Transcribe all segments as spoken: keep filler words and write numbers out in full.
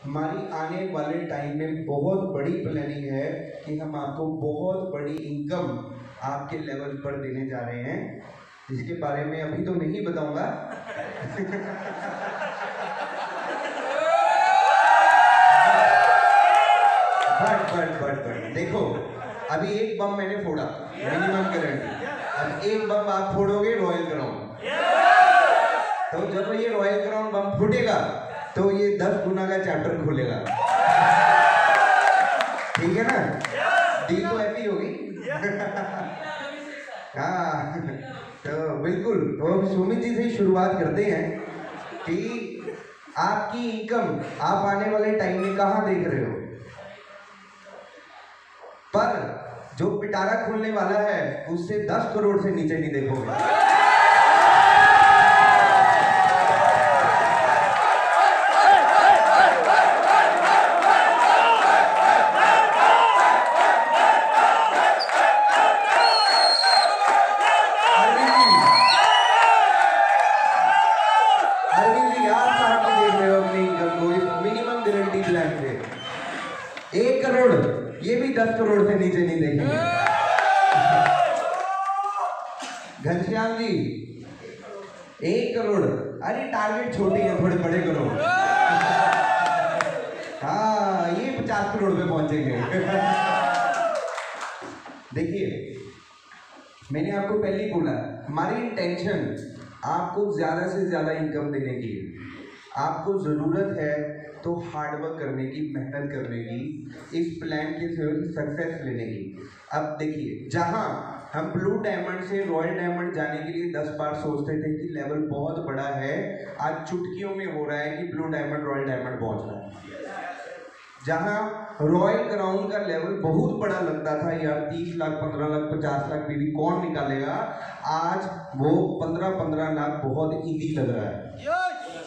हमारी आने वाले टाइम में बहुत बड़ी प्लानिंग है कि हम आपको बहुत बड़ी इनकम आपके लेवल पर देने जा रहे हैं, जिसके बारे में अभी तो नहीं बताऊंगा। बट बट बट बट देखो, अभी एक बम मैंने फोड़ा, मिनिमम गारंटी। अब एक बम आप फोड़ोगे रॉयल क्राउन, तो जब ये रॉयल क्राउन बम फूटेगा तो ये दस गुना का चैप्टर खोलेगा। ठीक है ना? डील तो हैप्पी होगी। हाँ, तो बिल्कुल। तो सुमित जी से ही शुरुआत करते हैं कि आपकी इनकम आप आने वाले टाइम में कहाँ देख रहे हो, पर जो पिटारा खोलने वाला है उससे दस करोड़ से नीचे नहीं देखोगे। एक करोड़, ये भी दस करोड़ से नीचे नहीं देखेंगे। घनश्याम जी एक करोड़, अरे टारगेट छोटे हैं, थोड़े बड़े करो। हाँ, ये पचास करोड़ पे पहुंचेंगे। देखिए, मैंने आपको पहले ही बोला, हमारी इंटेंशन आपको ज्यादा से ज्यादा इनकम देने की है। आपको जरूरत है तो हार्डवर्क करने की, मेहनत करने की, इस प्लान के थ्रू सक्सेस लेने की। अब देखिए, जहां हम ब्लू डायमंड से रॉयल डायमंड जाने के लिए दस बार सोचते थे कि लेवल बहुत बड़ा है, आज चुटकियों में हो रहा है कि ब्लू डायमंड रॉयल डायमंड पहुंच रहा है। जहां रॉयल क्राउन का लेवल बहुत बड़ा लगता था, यार तीस लाख, पंद्रह लाख, पचास लाख बीवी कौन निकालेगा, आज वो पंद्रह पंद्रह लाख बहुत इजी लग रहा है।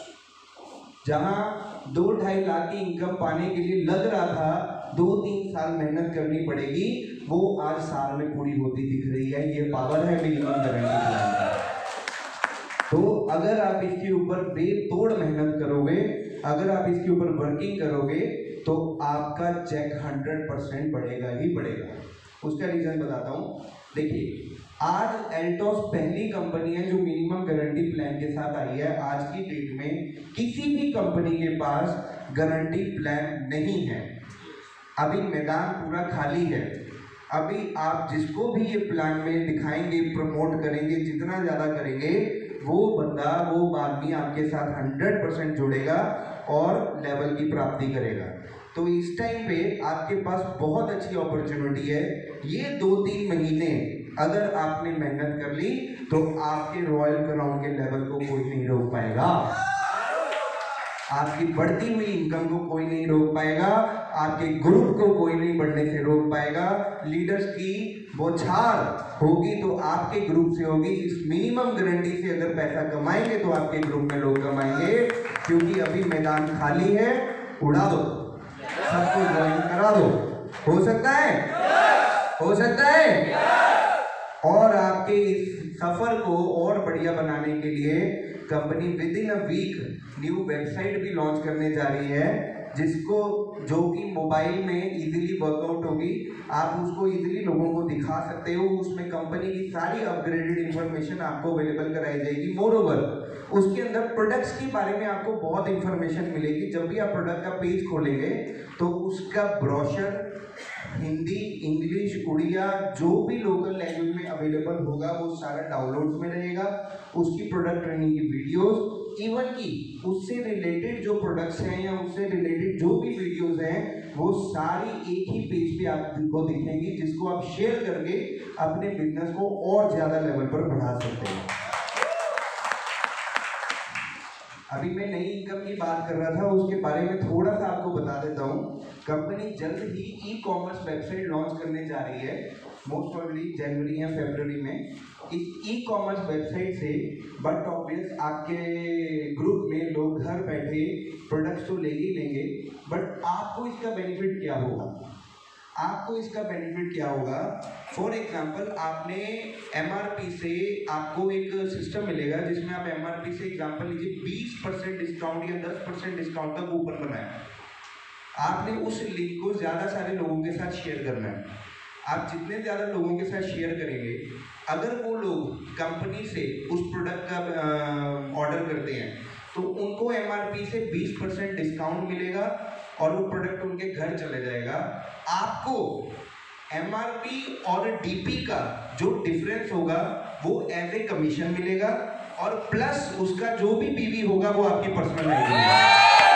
जहां दो ढाई लाख की इनकम पाने के लिए लग रहा था दो तीन साल मेहनत करनी पड़ेगी, वो आज साल में पूरी होती दिख रही है। ये पावर है मिनिमम गारंटी प्लान का। तो अगर आप इसके ऊपर बेतोड़ मेहनत करोगे, अगर आप इसके ऊपर वर्किंग करोगे, तो आपका चेक हंड्रेड परसेंट बढ़ेगा ही बढ़ेगा। उसका रीजन बताता हूँ। देखिए, आज एल्टॉस पहली कंपनी है जो मिनिमम गारंटी प्लान के साथ आई है। आज की डेट में किसी भी कंपनी के पास गारंटी प्लान नहीं है। अभी मैदान पूरा खाली है। अभी आप जिसको भी ये प्लान में दिखाएंगे, प्रमोट करेंगे, जितना ज्यादा करेंगे, वो बंदा, वो आदमी आपके साथ हंड्रेड परसेंट जुड़ेगा और लेवल की प्राप्ति करेगा। तो इस टाइम पे आपके पास बहुत अच्छी अपॉर्चुनिटी है। ये दो तीन महीने अगर आपने मेहनत कर ली तो आपके रॉयल क्राउन के लेवल को कोई नहीं रोक पाएगा। आपकी बढ़ती हुई इनकम को कोई नहीं रोक पाएगा। आपके ग्रुप को कोई नहीं बढ़ने से रोक पाएगा। लीडर्स की बौछार होगी तो आपके ग्रुप से होगी। इस मिनिमम गारंटी से अगर पैसा कमाएंगे तो आपके ग्रुप में लोग कमाएंगे, क्योंकि अभी मैदान खाली है। उड़ा दो, सबको ज्वाइन करा दो। हो सकता है, हो सकता है। और आपके इस सफर को और बढ़िया बनाने के लिए company with in a week new website भी लॉन्च करने जा रही है, जिसको जो कि मोबाइल में इजीली वर्कआउट होगी। आप उसको इजीली लोगों को दिखा सकते हो। उसमें कंपनी की सारी अपग्रेडेड इंफॉर्मेशन आपको अवेलेबल कराई जाएगी। मोर ओवर, उसके अंदर प्रोडक्ट्स के बारे में आपको बहुत इंफॉर्मेशन मिलेगी। जब भी आप प्रोडक्ट का पेज खोलेंगे तो उसका ब्रोशर हिंदी, इंग्लिश, उड़िया, जो भी लोकल लैंग्वेज में अवेलेबल होगा वो सारा डाउनलोड्स में रहेगा। उसकी प्रोडक्ट ट्रेनिंग की वीडियोस, इवन की उससे रिलेटेड जो प्रोडक्ट्स हैं या उससे रिलेटेड जो भी वीडियोस हैं, वो सारी एक ही पेज पे आपको दिखेंगी, जिसको आप शेयर करके अपने बिजनेस को और ज्यादा लेवल पर बढ़ा सकते हैं। अभी मैं नई इनकम की बात कर रहा था, उसके बारे में थोड़ा सा आपको बता देता हूँ। कंपनी जल्द ही ई कॉमर्स वेबसाइट लॉन्च करने जा रही है, मोस्ट प्रोबेबली जनवरी या फरवरी में। इस ई कॉमर्स वेबसाइट से बट ऑब्वियस आपके ग्रुप में लोग घर बैठे प्रोडक्ट्स तो ले ही लेंगे, बट आपको इसका बेनिफिट क्या होगा? आपको इसका बेनिफिट क्या होगा? फॉर एग्जाम्पल, आपने एमआरपी से आपको एक सिस्टम मिलेगा जिसमें आप एमआरपी से एग्जाम्पल लीजिए बीस परसेंट डिस्काउंट या दस परसेंट डिस्काउंट का कूपन बनाए। आपने उस लिंक को ज़्यादा सारे लोगों के साथ शेयर करना है। आप जितने ज़्यादा लोगों के साथ शेयर करेंगे, अगर वो लोग कंपनी से उस प्रोडक्ट का ऑर्डर करते हैं तो उनको एमआरपी से बीस परसेंट डिस्काउंट मिलेगा और वो प्रोडक्ट उनके घर चले जाएगा। आपको एमआरपी और डीपी का जो डिफरेंस होगा वो एज ए कमीशन मिलेगा और प्लस उसका जो भी पीवी होगा वो आपकी पर्सनल आईडी होगा।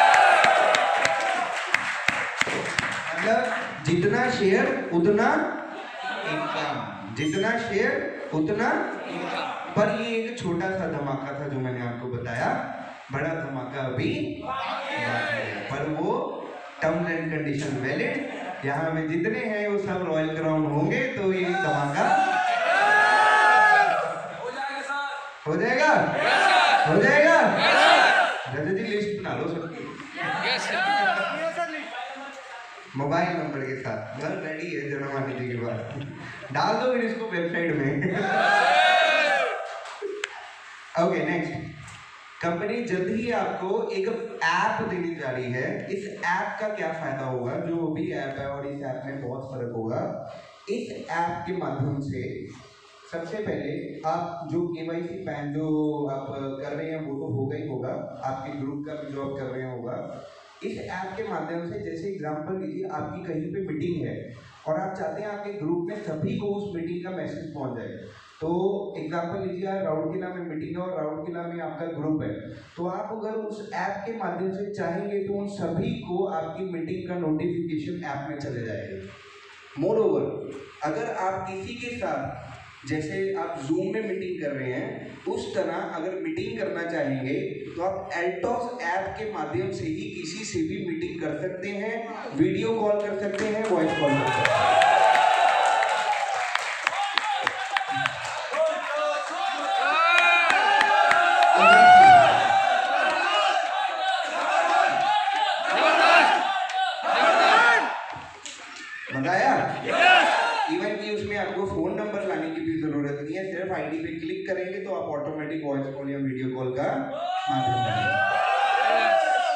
मतलब जितना शेयर उतना इनकम, जितना शेयर उतना इनकम। पर ये एक छोटा सा धमाका था जो मैंने आपको बताया, बड़ा धमाका अभी पर वो टर्म्स एंड कंडीशन वैलिड। यहाँ में जितने हैं वो सब रॉयल क्राउन होंगे तो ये धमाका हो जाएगा, हो जाएगा। रजत जी लिस्ट बना लो सबकी मोबाइल नंबर के साथ, घर रेडी है जन्मानी जी के बाद, डाल दो फिर इसको वेबसाइट में। ओके नेक्स्ट, कंपनी जल्द ही आपको एक ऐप देने जा रही है। इस ऐप का क्या फायदा होगा, जो भी ऐप है और इस ऐप में बहुत फर्क होगा। इस ऐप के माध्यम से सबसे पहले आप जो केवाईसी पैन जो आप कर रहे हैं वो तो होगा ही होगा, आपके ग्रुप का भी जो आप कर रहे होगा। इस ऐप के माध्यम से जैसे एग्जांपल लीजिए आपकी कहीं पे मीटिंग है और आप चाहते हैं आपके ग्रुप में सभी को उस मीटिंग का मैसेज पहुंच जाए। तो एग्जांपल लीजिए राउरकेला में मीटिंग है और राउरकेला में आपका ग्रुप है, तो आप अगर उस ऐप के माध्यम से चाहेंगे तो उन सभी को आपकी मीटिंग का नोटिफिकेशन ऐप में चले जाएगा। मोर ओवर, अगर आप किसी के साथ जैसे आप जूम में मीटिंग कर रहे हैं उस तरह अगर मीटिंग करना चाहेंगे तो आप एल्टॉस ऐप के माध्यम से ही किसी से भी मीटिंग कर सकते हैं, वीडियो कॉल कर सकते हैं, वॉइस कॉल कर सकते हैं। इवन कि उसमें आपको फोन नंबर लाने की भी जरूरत नहीं है, सिर्फ आईडी पे क्लिक करेंगे तो आप ऑटोमेटिक वॉइस कॉल या वीडियो कॉल का माध्यम बनेगा।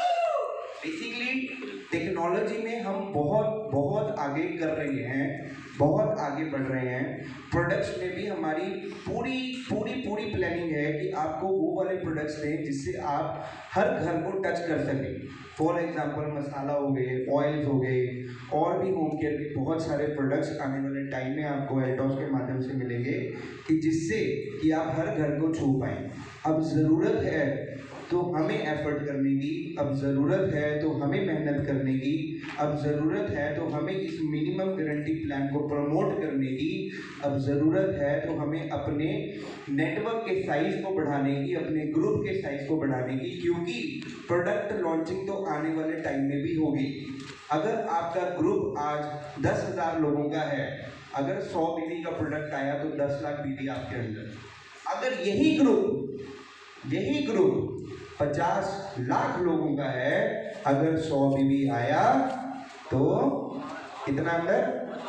बेसिकली टेक्नोलॉजी में हम बहुत बहुत आगे कर रहे हैं, बहुत आगे बढ़ रहे हैं। प्रोडक्ट्स में भी हमारी पूरी पूरी पूरी प्लानिंग है कि आपको वो वाले प्रोडक्ट्स दें जिससे आप हर घर को टच कर सकें। फॉर एग्जांपल मसाला हो गए, ऑयल्स हो गए, और भी होम केयर के बहुत सारे प्रोडक्ट्स आने वाले टाइम में आपको एल्टॉस के माध्यम से मिलेंगे कि जिससे कि आप हर घर को छू पाएँ। अब ज़रूरत है तो हमें एफर्ट करने की, अब ज़रूरत है तो हमें मेहनत करने की, अब ज़रूरत है तो हमें इस मिनिमम गारंटी प्लान को प्रमोट करने की, अब ज़रूरत है तो हमें अपने नेटवर्क के साइज़ को बढ़ाने की, अपने ग्रुप के साइज़ को बढ़ाने की, क्योंकि प्रोडक्ट लॉन्चिंग तो आने वाले टाइम में भी होगी। अगर आपका ग्रुप आज दस हज़ार लोगों का है, अगर सौ बीवी का प्रोडक्ट आया तो दस लाख बीवी आपके अंदर। अगर यही ग्रुप यही ग्रुप पचास लाख लोगों का है, अगर सौ बीवी आया तो कितना अंदर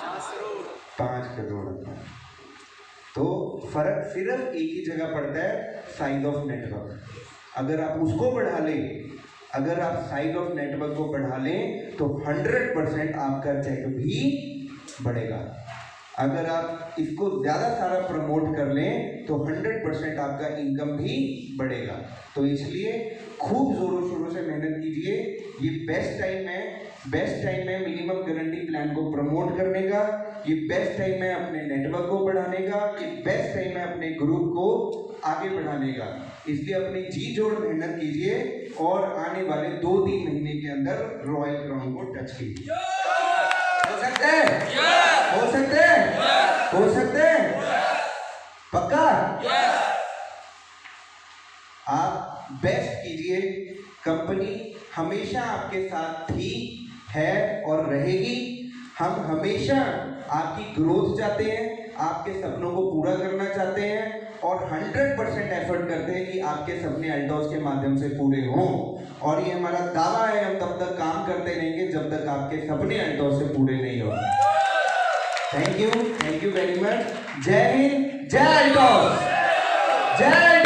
पाँच करोड़। तो फर्क सिर्फ एक ही जगह पड़ता है, साइज ऑफ नेटवर्क। अगर आप उसको बढ़ा लें, अगर आप साइज ऑफ नेटवर्क को बढ़ा लें तो हंड्रेड परसेंट आपका चेक भी बढ़ेगा। अगर आप इसको ज़्यादा सारा प्रमोट कर लें तो हंड्रेड परसेंट आपका इनकम भी बढ़ेगा। तो इसलिए खूब ज़ोरों शोरों से मेहनत कीजिए। ये बेस्ट टाइम है, बेस्ट टाइम है मिनिमम गारंटी प्लान को प्रमोट करने का, ये बेस्ट टाइम है अपने नेटवर्क को बढ़ाने का, ये बेस्ट टाइम है अपने ग्रुप को आगे बढ़ाने का। इसलिए अपनी जी जोड़ मेहनत कीजिए और आने वाले दो तीन महीने के अंदर रॉयल क्राउन को टच कीजिए। हो सकते हैं, हो सकते हैं, हो सकते हैं, पक्का। आप बेस्ट कीजिए। कंपनी हमेशा आपके साथ थी, है और रहेगी। हम हमेशा आपकी ग्रोथ चाहते हैं, आपके सपनों को पूरा करना चाहते हैं और हंड्रेड परसेंट एफर्ट करते हैं कि आपके सपने एल्टॉस के माध्यम से पूरे हों। और ये हमारा दावा है, हम तब तक काम करते रहेंगे जब तक आपके सपने एल्टॉस से पूरे नहीं हो। Thank you, thank you very much. जय हिंद, जय एल्टॉस, जय